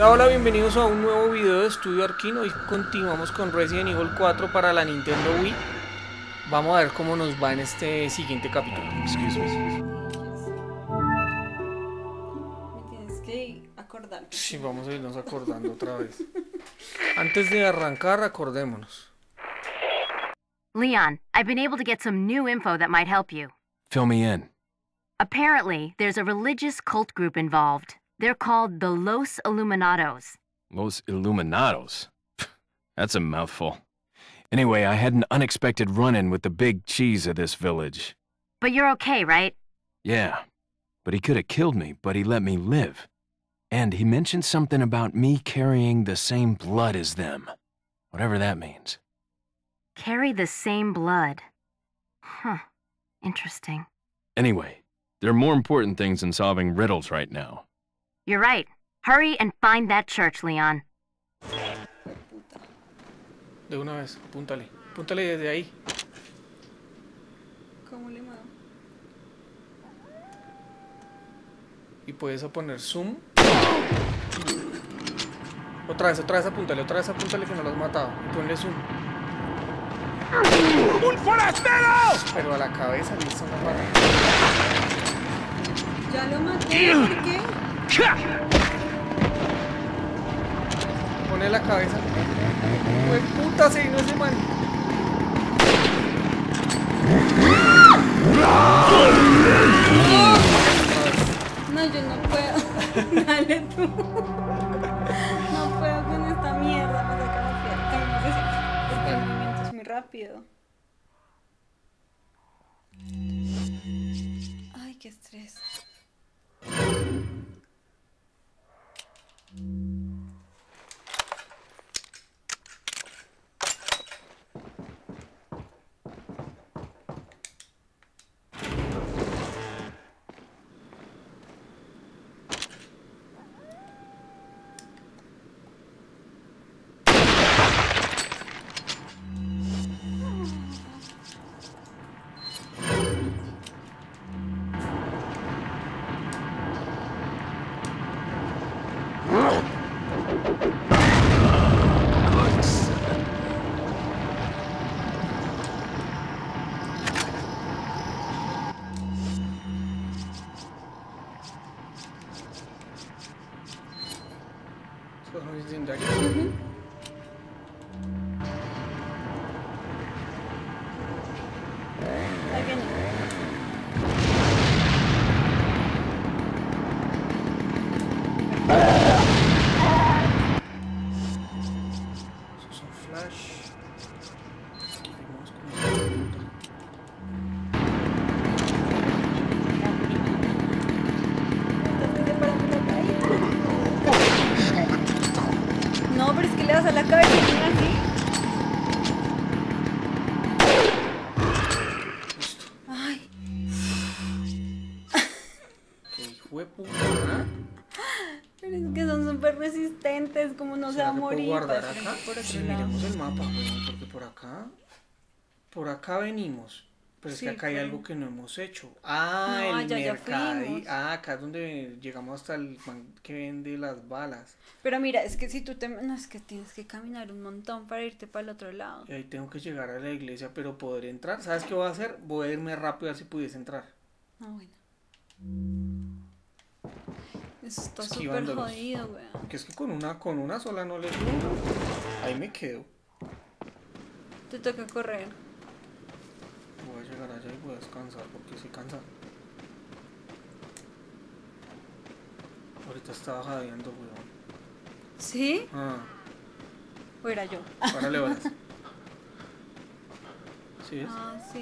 Hola, bienvenidos a un nuevo video de Estudio Arkane. Hoy continuamos con Resident Evil 4 para la Nintendo Wii. Vamos a ver cómo nos va en este siguiente capítulo. Excuse me. Me tienes que acordar. Sí, vamos a irnos acordando otra vez. Antes de arrancar, acordémonos. Leon, I've been able to get some new info that might help you. Fill me in. Apparently, there's a religious cult group involved. They're called the Los Illuminados. Los Illuminados. That's a mouthful. Anyway, I had an unexpected run-in with the big cheese of this village. But you're okay, right? Yeah, but he could have killed me, but he let me live. And he mentioned something about me carrying the same blood as them. Whatever that means. Carry the same blood. Huh. Interesting. Anyway, there are more important things than solving riddles right now. You're right. Hurry and find that church, Leon. De una vez, apúntale. Apúntale desde ahí. ¿Cómo le mando? Y puedes poner zoom. Otra vez apúntale que no lo has matado. Y ponle zoom. ¡Un forastero! Pero a la cabeza, listo, no mata. Ya lo maté, ¿por qué? Pone la cabeza. ¡Fue puta, se vino ese man! No, yo no puedo. Dale tú. No puedo con esta mierda. Me saca la pierna. Porque el movimiento es muy rápido. Ay, qué estrés. Son legendarios. Ahí viene. Esos son flash. Vamos con la puta. No, pero es que le das a la cabeza y mira así. Listo. Ay, Qué hijo de puta, ¿eh? pero es que son súper resistentes, como no se va ¿Será a que puedo morir. guardar Parece acá? que por otro Sí, lado. miremos el mapa, weón, porque por acá venimos. Pero es Sí, que acá hay pero- algo que no hemos hecho. Ah, No, el allá ya mercadillo. fuimos. Ah, acá es donde llegamos hasta el man que vende las balas. Pero mira, es que si tú te... No, es que tienes que caminar un montón para irte para el otro lado. Y ahí tengo que llegar a la iglesia, pero poder entrar. ¿Sabes qué voy a hacer? Voy a irme rápido a ver si pudiese entrar. Ah, bueno. Eso está súper Esquivándolos. jodido, weón. Que es que con una sola no le digo. Ahí me quedo. Te toca correr. Voy a llegar allá y voy a descansar porque sí cansa. Ahorita estaba jadeando, weón. ¿Sí? Ah, ¿O era yo? párale horas. ¿Sí es? Ah, sí.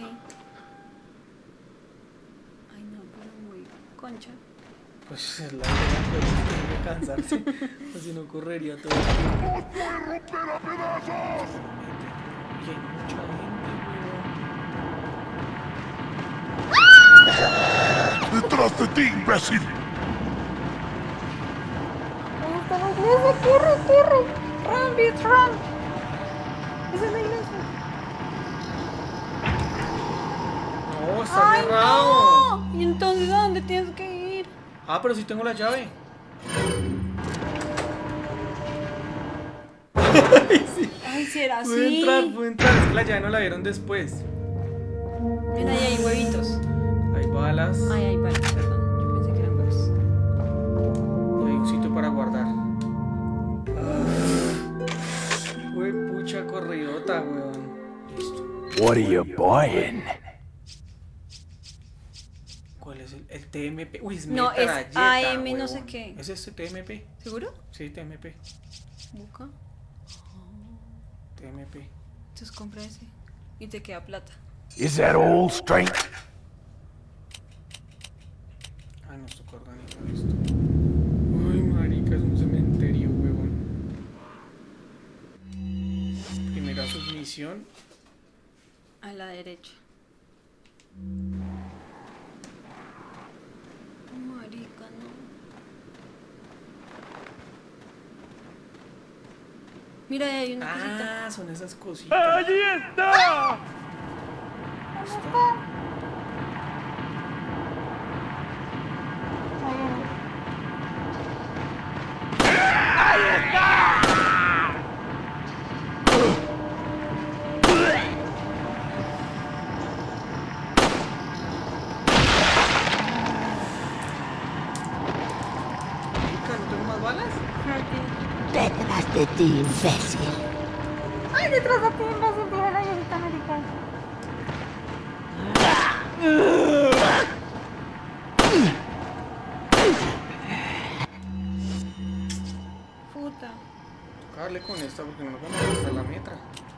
Ay, no, pero muy concha. Pues es la idea, pero tengo que cansarse. Pues si no correría todo el tiempo. Y hay mucha gente, weón. ¡Detrás de ti, imbécil! ¿Dónde está la iglesia? ¡Corre! ¡Run, bitch, run! Esa es la iglesia. No, está ¡Ay, cerrado. no! ¿Y entonces a dónde tienes que ir? Ah, pero sí tengo la llave. Ay, será Pude así. entrar, pude entrar. Es que la llave no la vieron después. Mira, ahí hay huevitos. Hay balas. Ay, hay balas, perdón. Yo pensé que eran huevos. Y hay un sitio para guardar. Uy, pucha corridota, weón. Listo. What are you buying? ¿Cuál es el TMP? Uy, es No, es metralleta, AM no huevón. sé qué. ¿Es este TMP? ¿Seguro? Sí, TMP. Busca. TMP. Entonces compra ese. Y te queda plata. Is that all strength? Ay, nos toca organizar esto. Ay, marica, es un cementerio, huevón. Primera submisión. A la derecha. Marica, no. Mira, ahí hay una cosita. Ah, son esas cositas. ¡Allí está! Marica, ¿no tengo más balas? Detrás de ti, imbécil. Ay, detrás de ti, imbécil, dijo la viejita americana. Puta. Toca darle con esta porque no nos vamos a gastar la metra.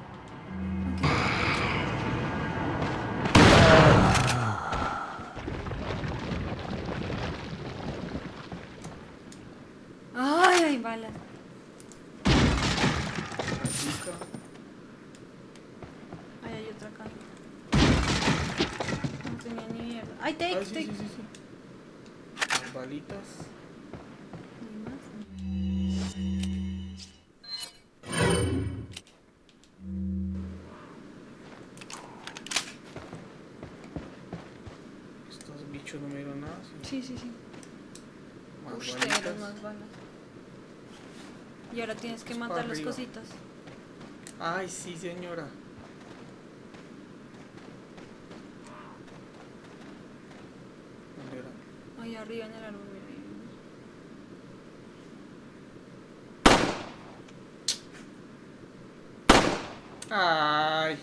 Ay, hay balas. Marica. Ay, hay otra acá. No tenía ni mierda. Ay, take, Ay, sí, take. sí, sí, sí. Las balitas. Ni más. Estos bichos no me dieron nada. Sí, sí, sí. Más Ush, te balitas. dieron más balas. Y ahora tienes que Es matar para las arriba. cositas. Ay, sí, señora. ¿Dónde era? Ahí arriba en el árbol, mira ahí. Ay.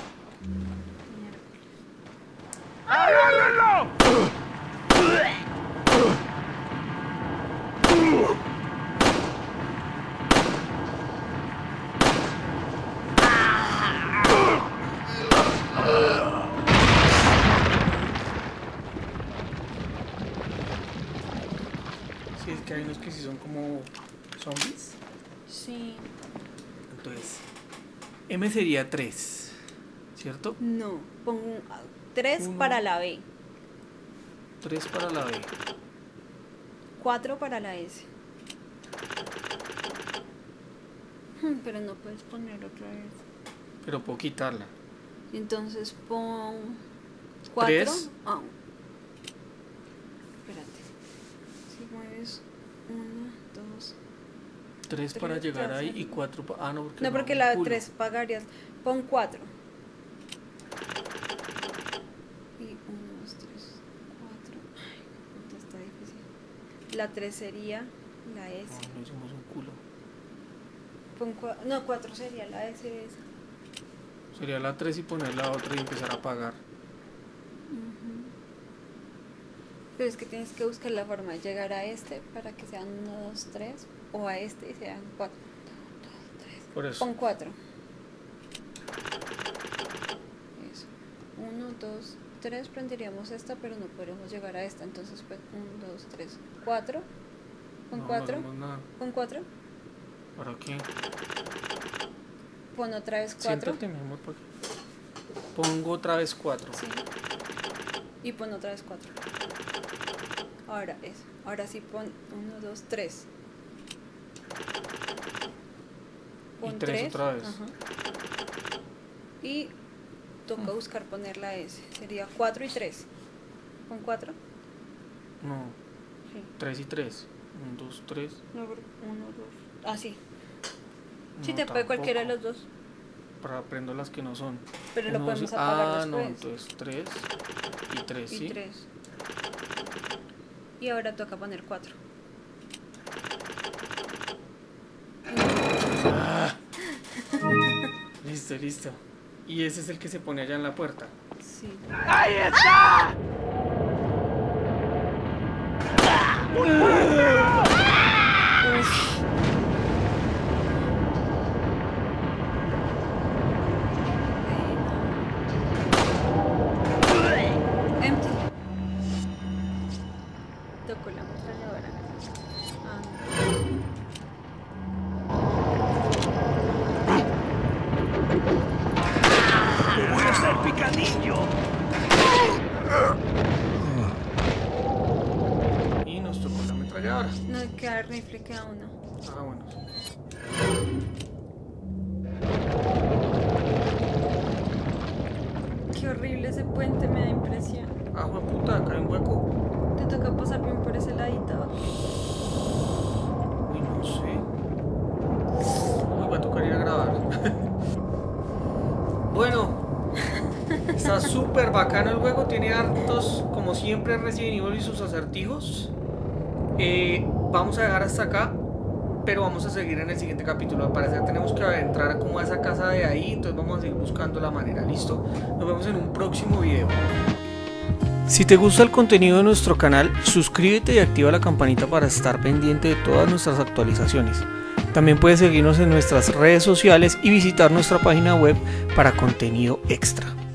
Sí, es que hay unos que sí son como zombies. Sí. Entonces, M sería 3, ¿cierto? No, pongo 3 Uno. para la B, 3 para la B. 4 para la S. Pero no puedes poner otra vez. Pero puedo quitarla. Entonces pon 4. Tres. Ah. Espérate. Si mueves 1, 2. 3 para Tres, llegar ya ahí sé. y 4 para... Ah, no, porque No, porque un la culo. 3 pagarías. Pon 4. Y 1, 2, 3, 4. Ay, puta, está difícil. La 3 sería la S. No, no hicimos un culo. Pon no, 4 sería la S esa. Sería la 3 y poner la otra y empezar a pagar. Pero es que tienes que buscar la forma de llegar a este para que sean 1, 2, 3. O a este y sean 4. 2, 3. Por eso. Pon 4. Eso. 1, 2, 3. Prenderíamos esta, pero no podríamos llegar a esta. Entonces, pues 1, 2, 3, 4. Pon No, 4. No hacemos nada. Pon 4. ¿Para qué? Pon otra vez 4. Siéntate, mi amor, porque... Pongo otra vez 4. Sí. Y pon otra vez 4. Ahora eso. Ahora sí pon 1, 2, 3. Y 3 otra vez. Ajá. Y toca buscar poner la S. Sería 4 y 3. ¿Pon 4? No, Sí. 3 y 3. 1, 2, 3. No, 1, 2. Ah, sí. Sí, No, te puede tampoco. cualquiera de los dos. prendo las que no son. Pero lo Uno, podemos dos, apagar no, después. entonces 3 y 3, Y ¿sí? 3. Y ahora toca poner 4. Listo, listo. Y ese es el que se pone allá en la puerta. Sí. Empty. Tocó la ametralladora. ¡Voy a ser picadillo! Y nos tocó la ametralladora. No queda rifle, queda uno. Ah, bueno. Qué horrible ese puente, me da impresión. Ah, puta, acá hay un hueco. Te toca pasar bien por ese ladito. Uy, no sé. Uy, va a tocar ir a grabar. Bueno, está súper bacano el juego. Tiene hartos, como siempre, Resident Evil y sus acertijos. Vamos a dejar hasta acá, pero vamos a seguir en el siguiente capítulo. Al parecer tenemos que entrar como a esa casa de ahí, entonces vamos a seguir buscando la manera. ¿Listo? Nos vemos en un próximo video. Si te gusta el contenido de nuestro canal, suscríbete y activa la campanita para estar pendiente de todas nuestras actualizaciones. También puedes seguirnos en nuestras redes sociales y visitar nuestra página web para contenido extra.